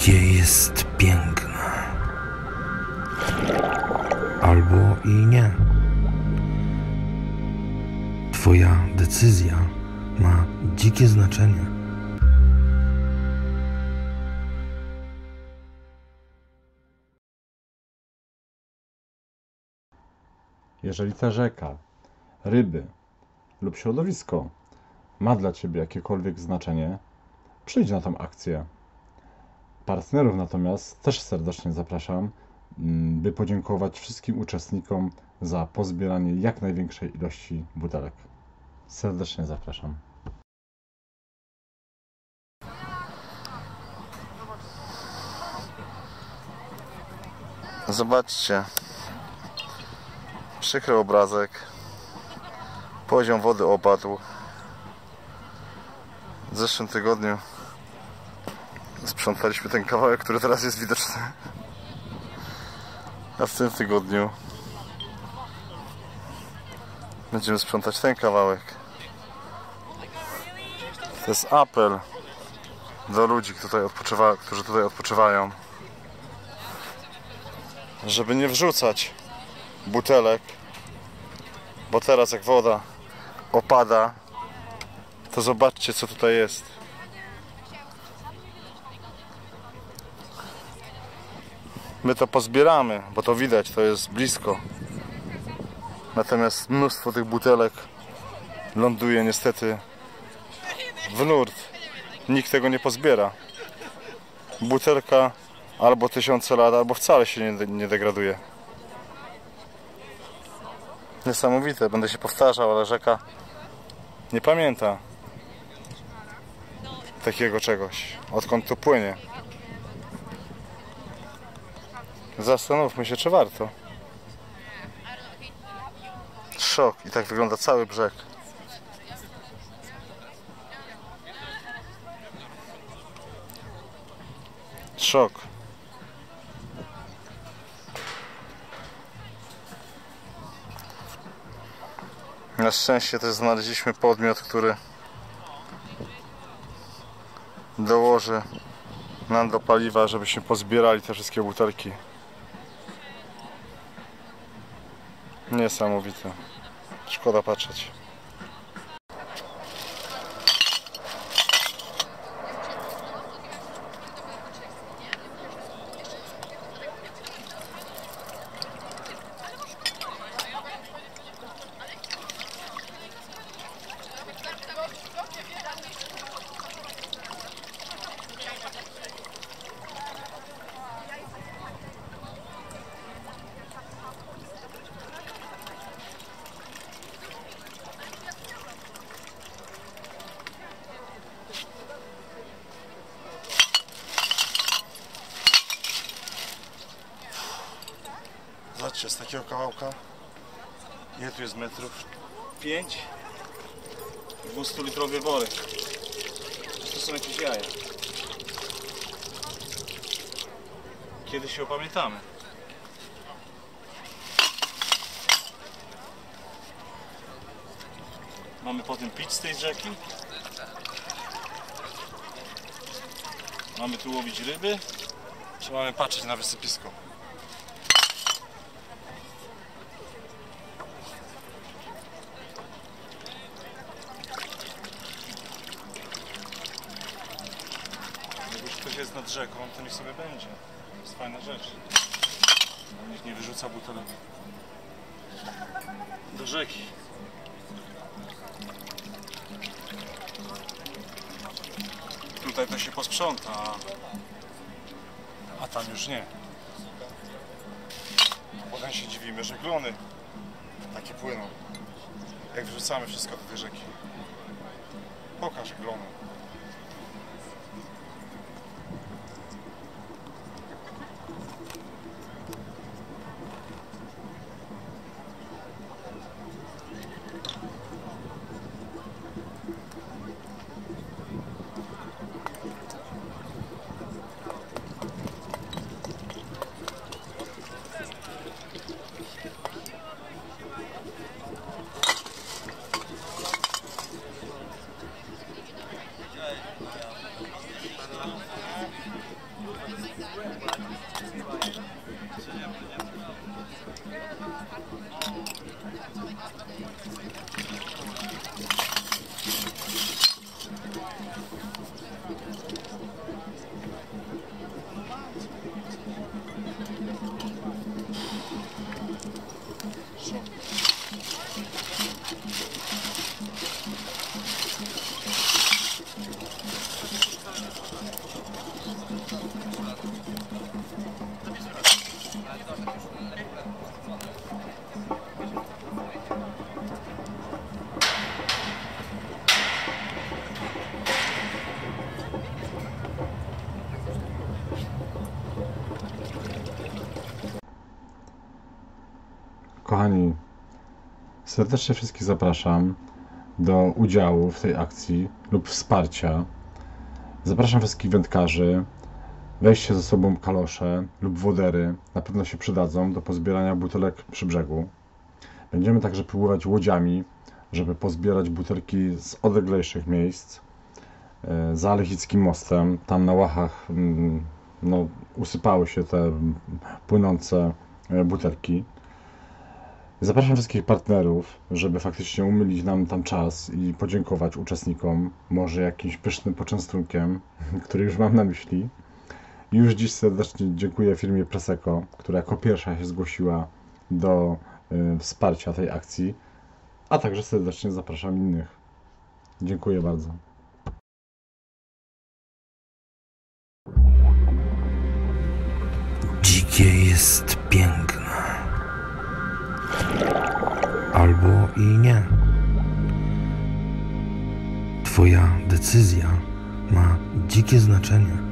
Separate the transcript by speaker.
Speaker 1: Życie jest piękne. Albo i nie. Twoja decyzja ma dzikie znaczenie.
Speaker 2: Jeżeli ta rzeka, ryby lub środowisko ma dla Ciebie jakiekolwiek znaczenie, przyjdź na tą akcję. Partnerów natomiast też serdecznie zapraszam, by podziękować wszystkim uczestnikom za pozbieranie jak największej ilości butelek. Serdecznie zapraszam.
Speaker 3: Zobaczcie, przykry obrazek, poziom wody opadł. W zeszłym tygodniu sprzątaliśmy ten kawałek, który teraz jest widoczny, a w tym tygodniu będziemy sprzątać ten kawałek. To jest apel do ludzi, którzy tutaj odpoczywają, żeby nie wrzucać butelek, bo teraz jak woda opada, to zobaczcie, co tutaj jest. My to pozbieramy, bo to widać, to jest blisko. Natomiast mnóstwo tych butelek ląduje niestety w nurt. Nikt tego nie pozbiera. Butelka albo tysiące lat, albo wcale się nie degraduje. Niesamowite, będę się powtarzał, ale rzeka nie pamięta takiego czegoś. Odkąd to płynie? Zastanówmy się, czy warto. Szok. I tak wygląda cały brzeg. Szok. Na szczęście też znaleźliśmy podmiot, który dołoży nam do paliwa, żebyśmy pozbierali te wszystkie butelki. Niesamowite. Szkoda patrzeć. Zobaczcie, z takiego kawałka, ile tu jest metrów? 5 200-litrowy worek. To są jakieś jaja. Kiedy się opamiętamy? Mamy potem pić z tej rzeki. Mamy tu łowić ryby, czy mamy patrzeć na wysypisko? Jak już ktoś jest nad rzeką, to niech sobie będzie. To jest fajna rzecz. Nikt nie wyrzuca butelek do rzeki. Tutaj to się posprząta, a tam już nie. Potem się dziwimy, że glony takie płyną. Jak wrzucamy wszystko do tej rzeki. Pokaż glony.
Speaker 2: Kochani, serdecznie wszystkich zapraszam do udziału w tej akcji lub wsparcia. Zapraszam wszystkich wędkarzy. Weźcie ze sobą kalosze lub wodery. Na pewno się przydadzą do pozbierania butelek przy brzegu. Będziemy także pływać łodziami, żeby pozbierać butelki z odleglejszych miejsc. Za Lechickim mostem, tam na łachach usypały się te płynące butelki. Zapraszam wszystkich partnerów, żeby faktycznie umylić nam tam czas i podziękować uczestnikom, może jakimś pysznym poczęstunkiem, który już mam na myśli. Już dziś serdecznie dziękuję firmie Preseko, która jako pierwsza się zgłosiła do wsparcia tej akcji, a także serdecznie zapraszam innych. Dziękuję bardzo.
Speaker 1: Dzikie jest piękne. Albo i nie. Twoja decyzja ma dzikie znaczenie.